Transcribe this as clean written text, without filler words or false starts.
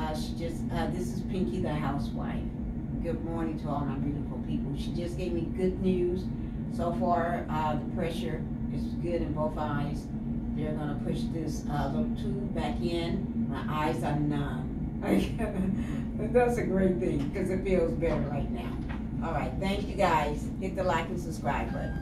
This is Pinkie the Housewife. Good morning to all my beautiful people. She just gave me good news. So far, the pressure is good in both eyes. They're gonna push this little tube back in. My eyes are numb. But that's a great thing because it feels better right now. All right, thank you guys. Hit the like and subscribe button.